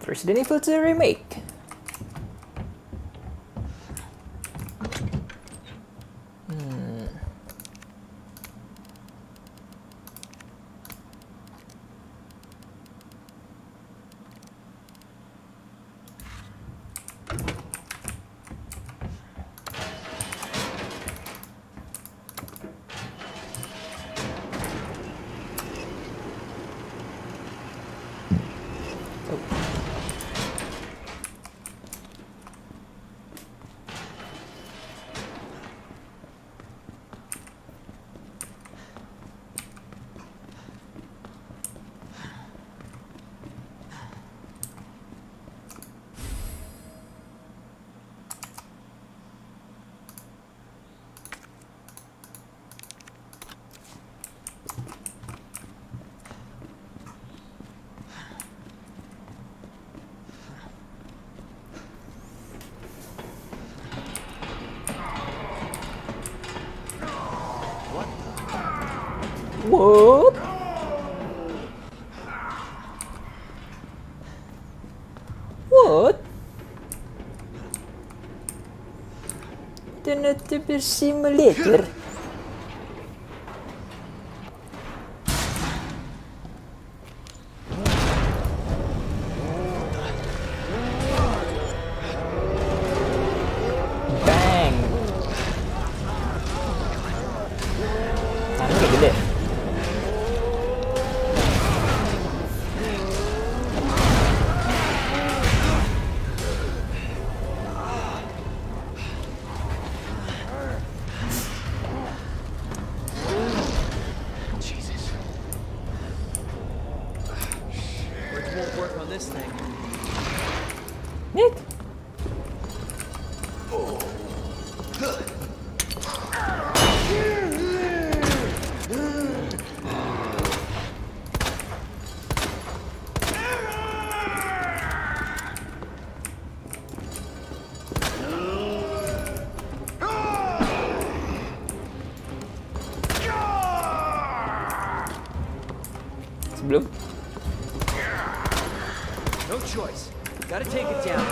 Resident Evil 2 Remake. What? What? Den är typ en simulator. Bang. Han är gede. Nick? Sebelum No choice. Gotta take it down.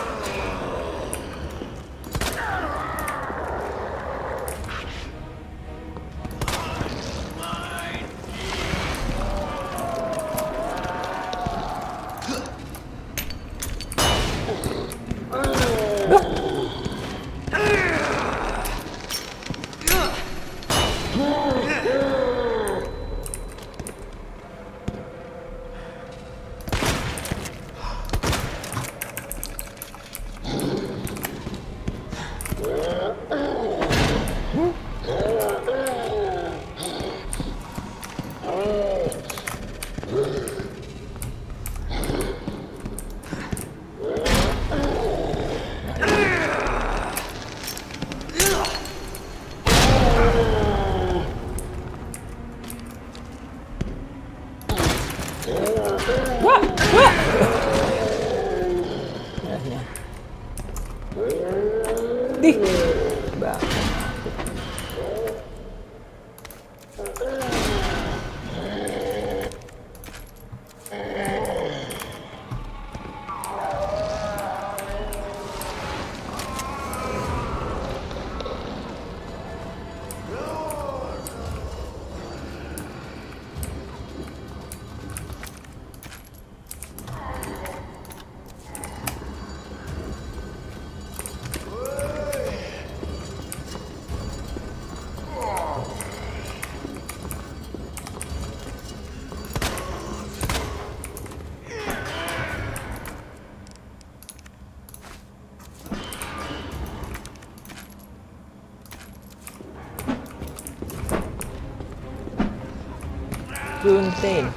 Di. Bang. Contain.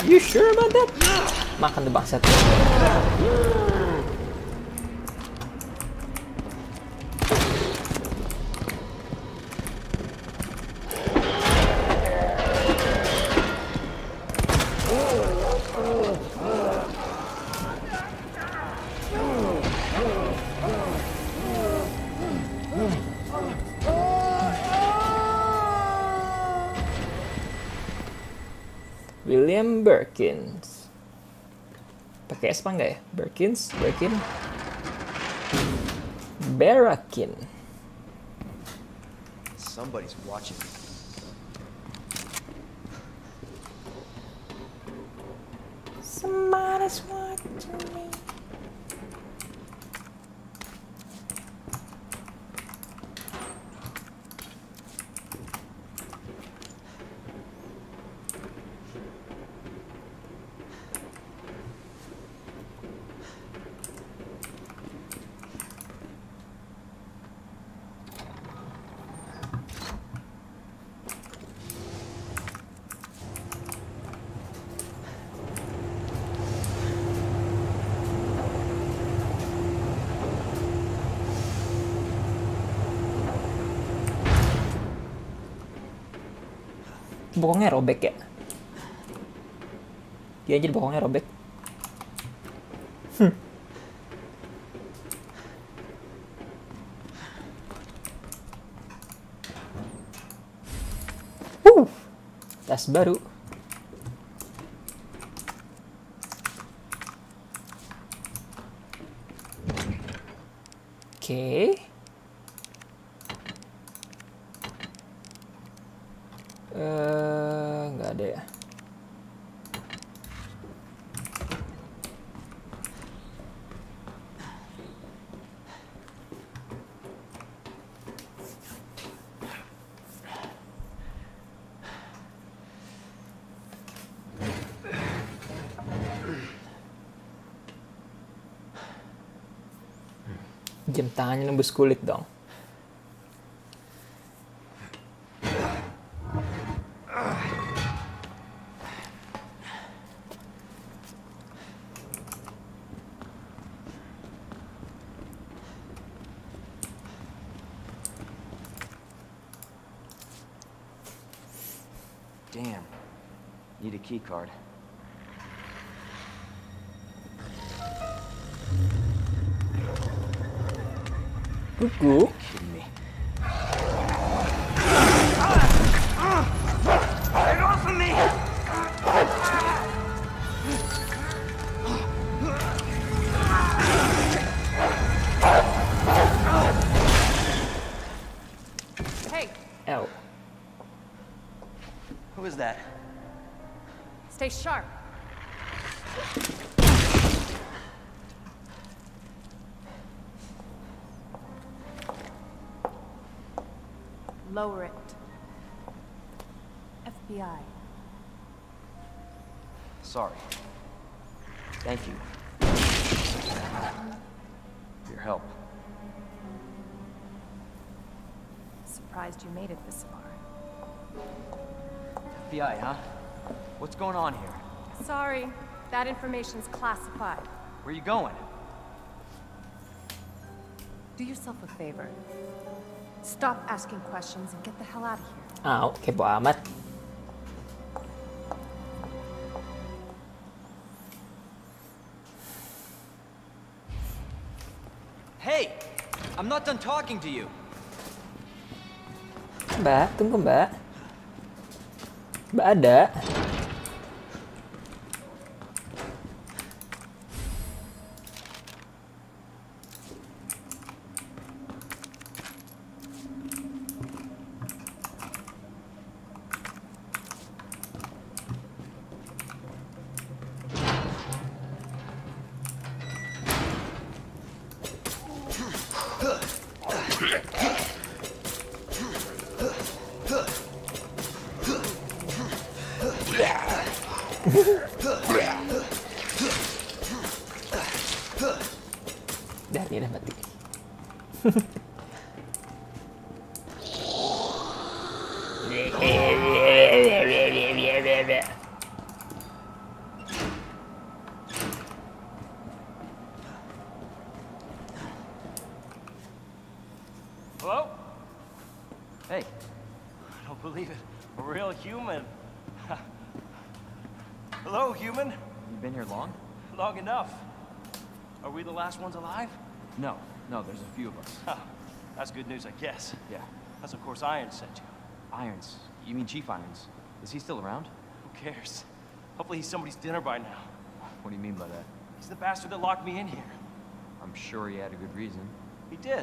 You sure about that? Makan tuh bangsat. William Birkins. Pakai S apa enggak ya? Birkins, Birkin, Barakin. Somebody's watching me. Somebody's watching me. Bokongnya robek ya? Dia aja bokongnya robek. Tas baru. Oke. Nggak ada ya. Jam tangannya nembus kulit dong. Damn. Need a key card. Kuku. Kidding me. Get off of me! Hey, L. Who is that? stay sharp. Lower it. FBI. Sorry. Thank you. For your help. Surprised you made it this far. FBI, huh? What's going on here? Sorry, that information's classified. Where are you going? Do yourself a favor. Stop asking questions and get the hell out of here. Ah, kepo amat. Hey! I'm not done talking to you. Mbak, tunggu Mbak. Mbak ada. Dah, dia dah mati. Hello, human. You been here long? Long enough. Are we the last ones alive? No, there's a few of us. Huh. That's good news, I guess. Yeah. That's of course Irons sent you. Irons? You mean Chief Irons? Is he still around? Who cares? Hopefully he's somebody's dinner by now. What do you mean by that? He's the bastard that locked me in here. I'm sure he had a good reason. He did.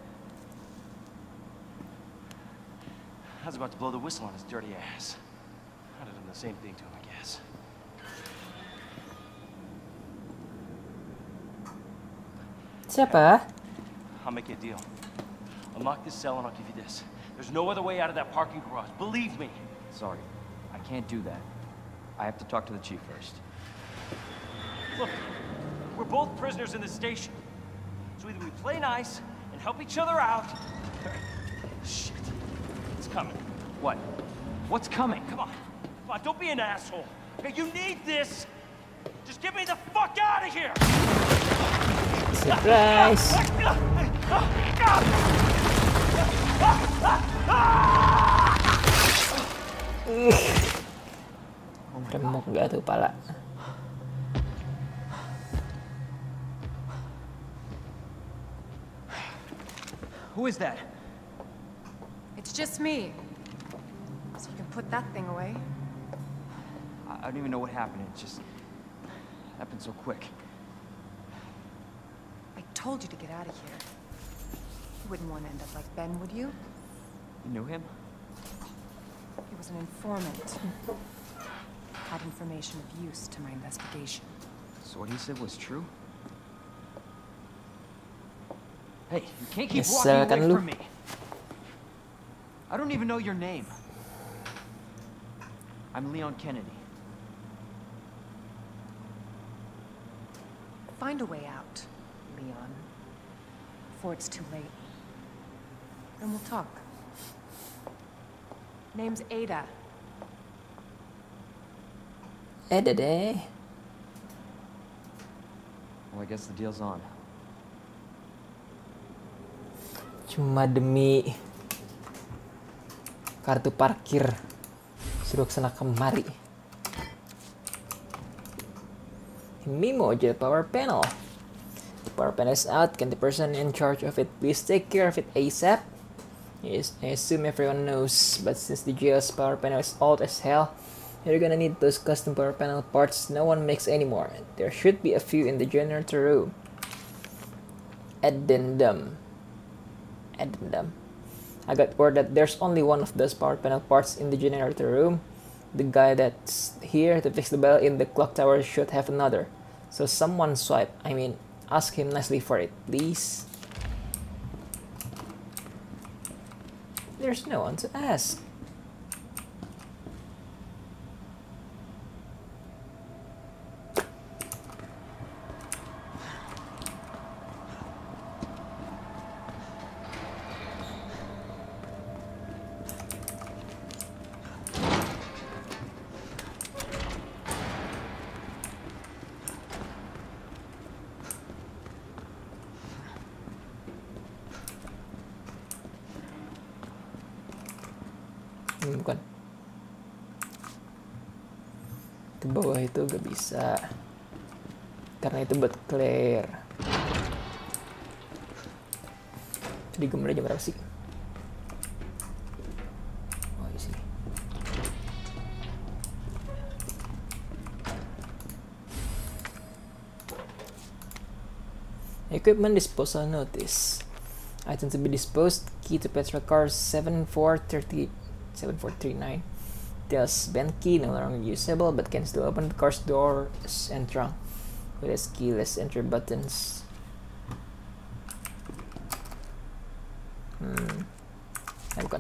I was about to blow the whistle on his dirty ass. I'd have done the same thing to him, I guess. Siapa? I'll make you a deal. Unlock this cell and I'll give you this. There's no other way out of that parking garage. Believe me. Sorry, I can't do that. I have to talk to the chief first. Look, we're both prisoners in this station. So either we play nice and help each other out, or... Shit. It's coming. What? What's coming? Come on. Come on, don't be an asshole. Okay, you need this. Just get me the fuck out of here! Surprise! Remuk gak tuh pala? Who is that? It's just me. So you can put that thing away. I don't even know what happened. It just happened so quick. I told you to get out of here. You wouldn't want to end up like Ben, would you? You knew him? He was an informant. Had information of use to my investigation. So what he said was true? Hey, you can't keep Nyesel walking kan away lu? from me. I don't even know your name. I'm Leon Kennedy. Find a way out, Leon. Before it's too late. Then we'll talk. Name's Ada. Ada deh. Well, I guess the deal's on. Cuma demi kartu parkir suruh kesana kemari. Mimo aja power panel. The power panel is out. Can the person in charge of it please take care of it ASAP? Yes, I assume everyone knows, but since the jail's power panel is old as hell, you're gonna need those custom power panel parts no one makes anymore. There should be a few in the generator room. Addendum. I got word that there's only one of those power panel parts in the generator room. The guy that's here to fix the bell in the clock tower should have another. So someone ask him nicely for it, please. There's no one to ask. Bukan. Ke bawah itu gak bisa. Karena itu buat Claire. Jadi gue mulai jam berapa sih? Oh, di sini. Equipment disposal notice. Item to be disposed. Key to petrol car 7439. Tells Ben key no longer usable but can still open the car's doors and trunk with its keyless entry buttons. Bukan.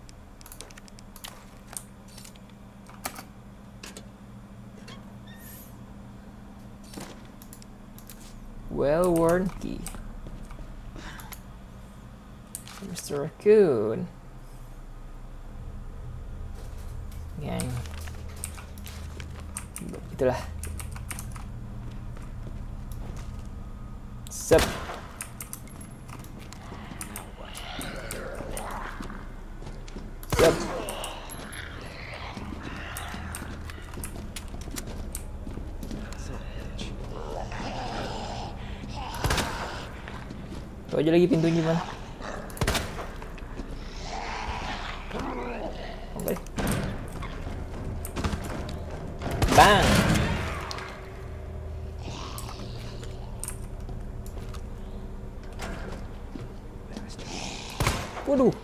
Well-worn key. Mr. Raccoon. Yang itulah. Sup. Tuh aja lagi pintunya mana? Oke. Bang. Waduh.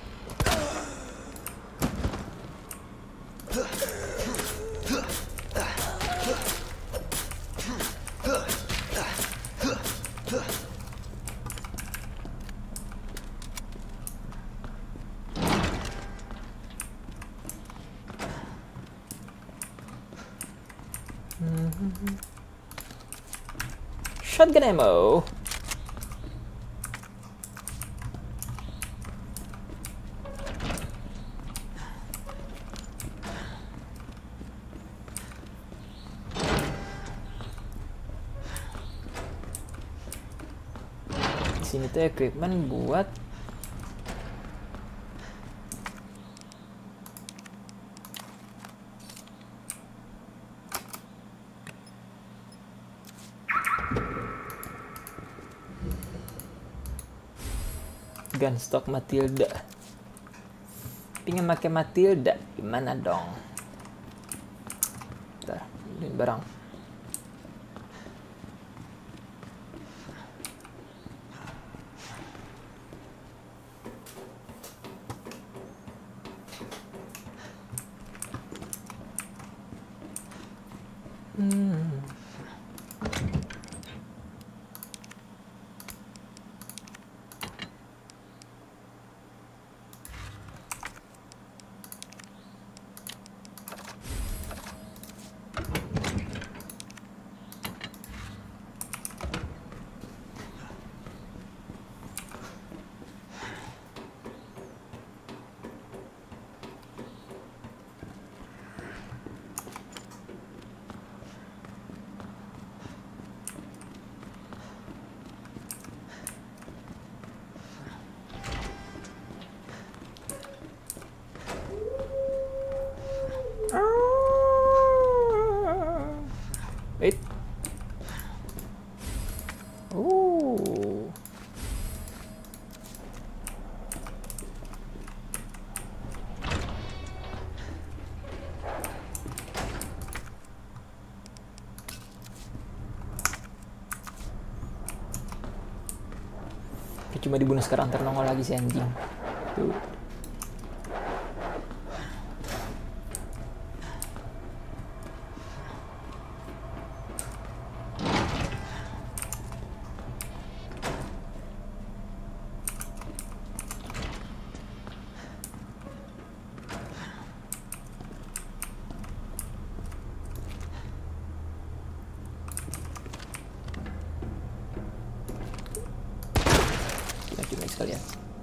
Shotgun ammo. Di sini tuh equipment buat gunstock Matilda. Pengen pakai Matilda, gimana dong? Bentar, beliin barang. Wait. Oh. Cuma dibunuh sekarang ternongol lagi si anjing. Tuh. Sekalian.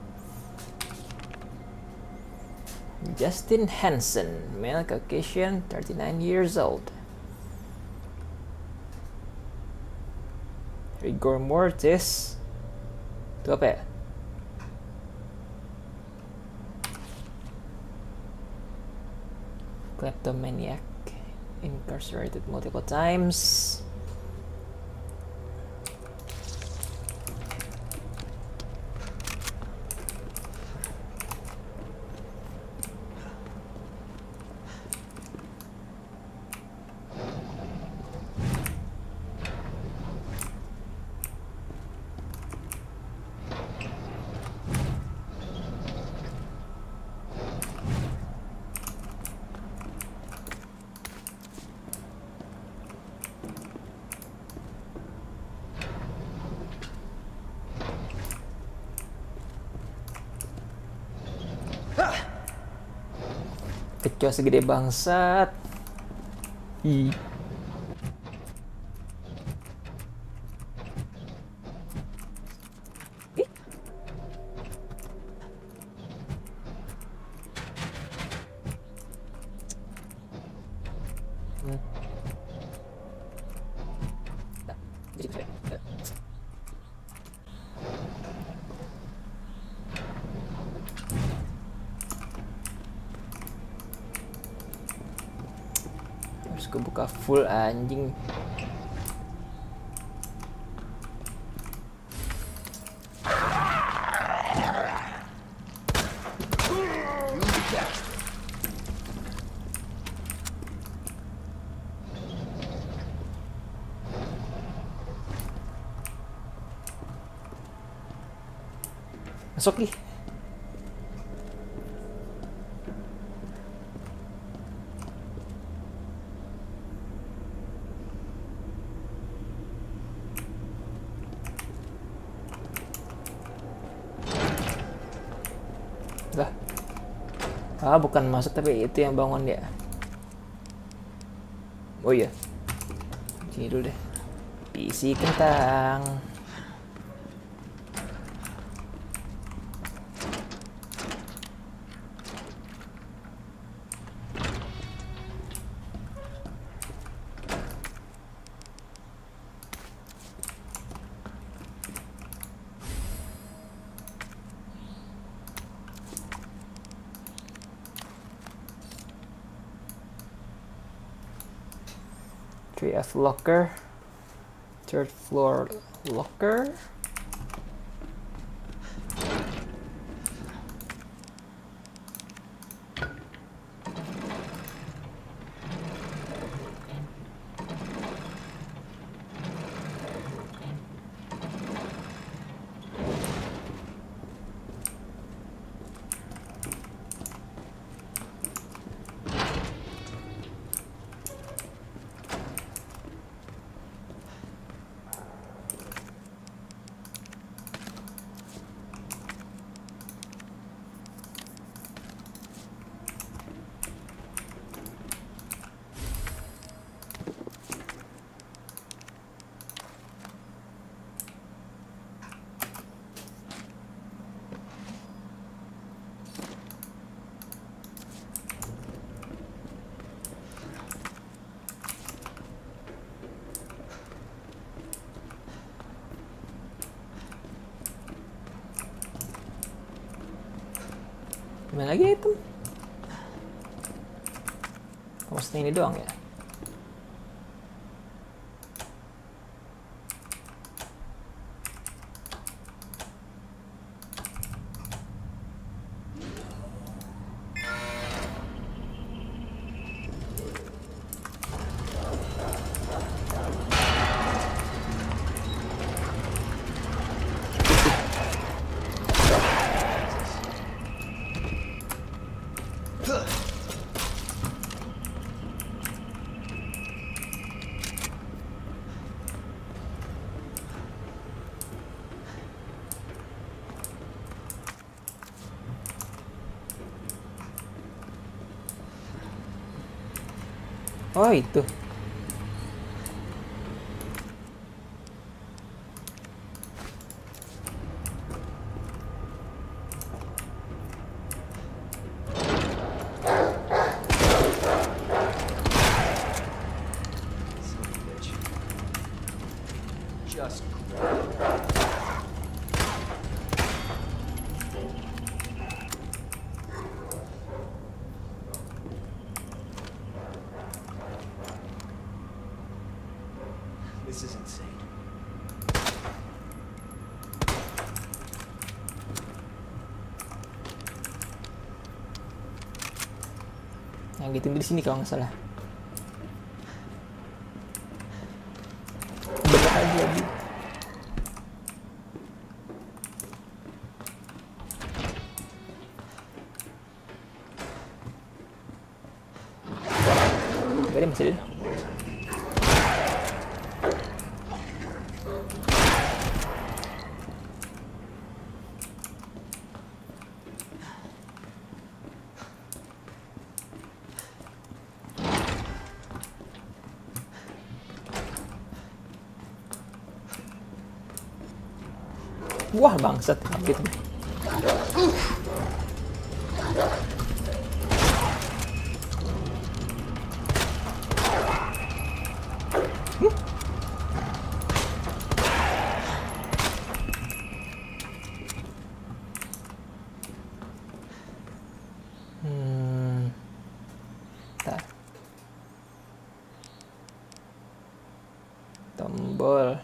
Justin Hansen, male Caucasian, 39 years old. Rigor mortis. Itu apa ya? Kleptomaniac, incarcerated multiple times. Kecoa segede bangsat. Ih. Harus kebuka full anjing. Masuk nih. Lah. Ah, bukan masuk tapi itu yang bangun dia. Oh iya. Sini dulu deh. Isi kentang. F locker, third floor locker. Gimana lagi itu? Maksudnya ini doang ya? Oh itu. Just this is insane. Yang ditunggu di sini kalau nggak salah. Bener aja lagi. Gak masih ada. Wah bangsat gitu. Bentar. Tombol.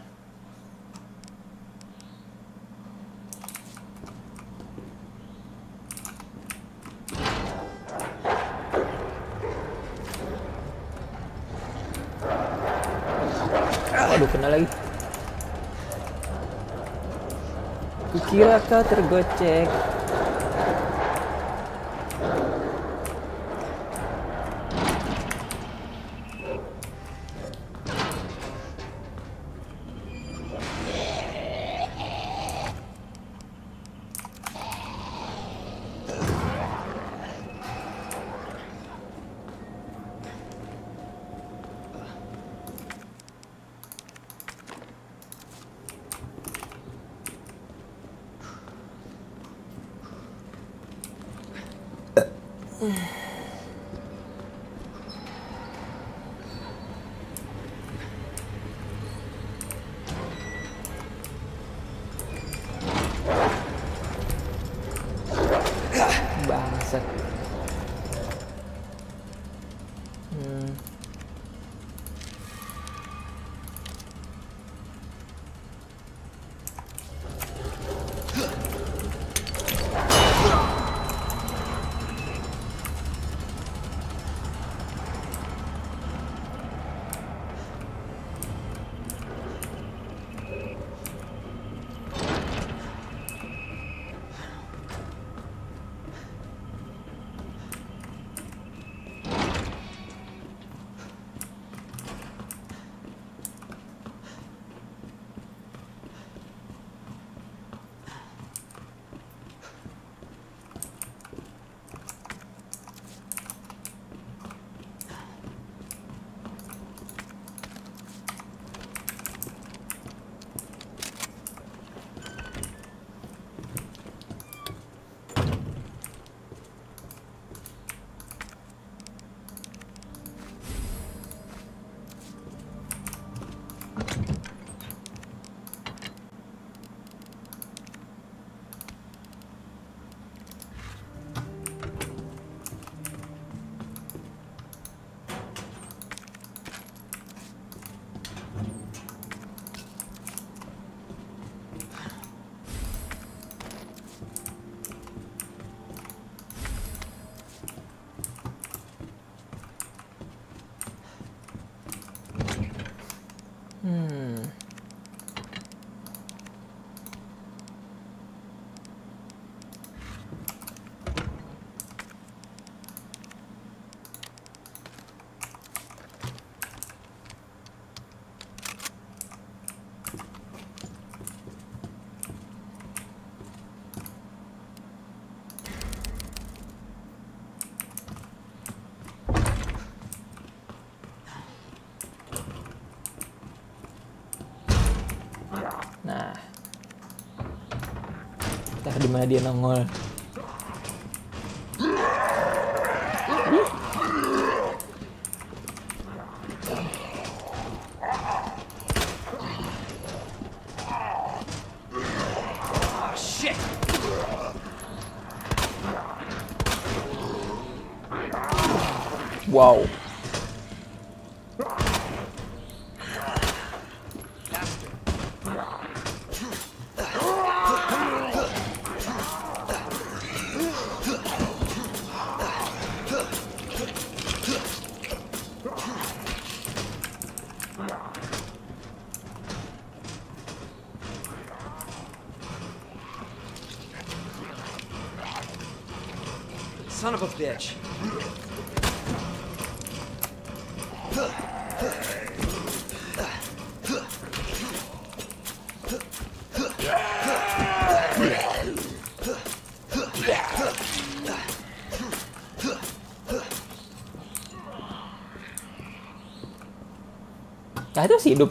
Aduh, kena lagi. Kukira kau tergocek. Bangsat. Nah, entah di mana dia nongol. Oh, shit! Wow. Son of a bitch. Nah, itu sih hidup.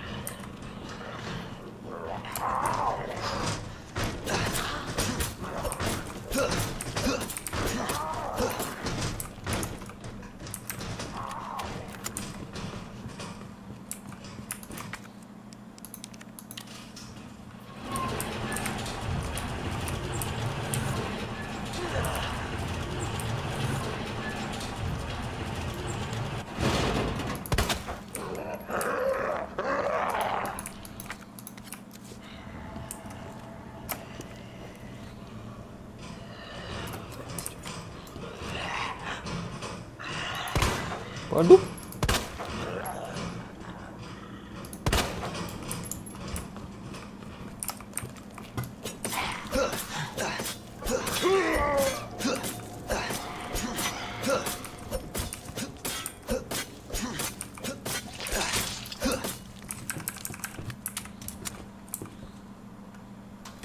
Waduh.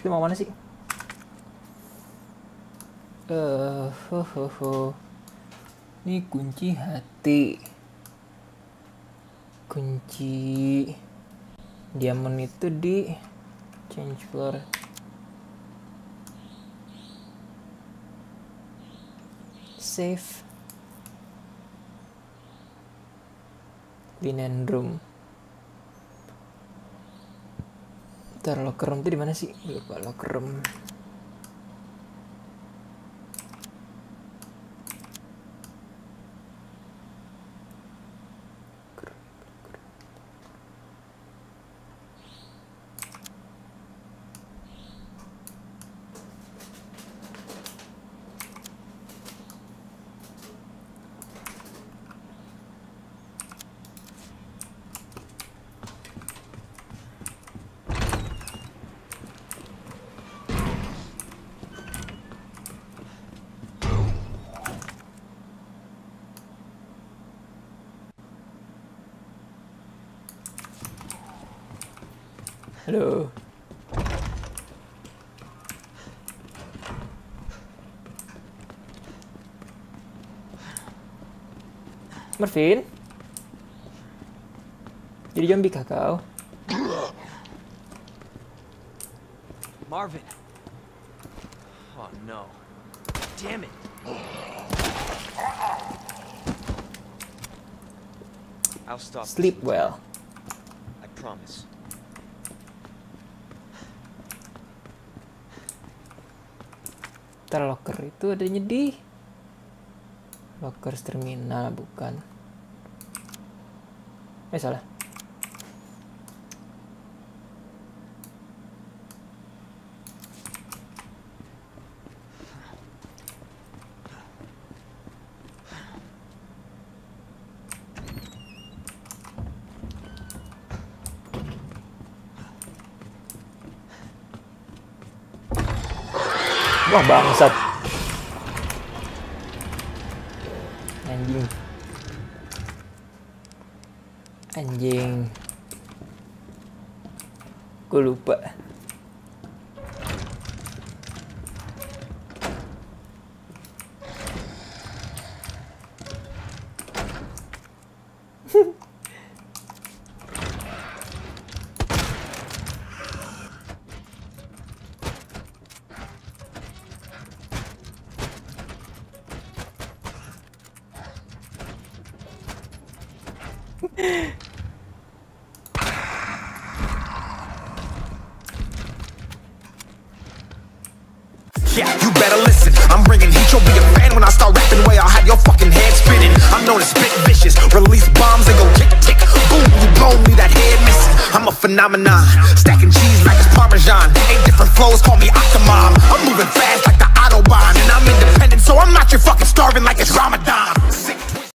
Kita mau mana sih? Ini kunci hati. Kunci diamond itu di change floor. Safe. Linen room. Ntar locker room itu di mana sih? Lupa locker room. Halo. Marvin? Jadi zombie kah kau? Marvin. Oh no. Damn it. I'll stop. Sleep well. I promise. Locker itu adanya di locker terminal, bukan? Salah. Wah, bangsat. Anjing. Anjing. Gue lupa. Yeah, you better listen. I'm bringing heat. You'll be a fan when I start rapping. Way I'll have your fucking head spinning. I'm known as spit vicious. Release bombs and go tick tick. Boom, you blow me that head missing. I'm a phenomenon. Stacking cheese like it's Parmesan. Ain't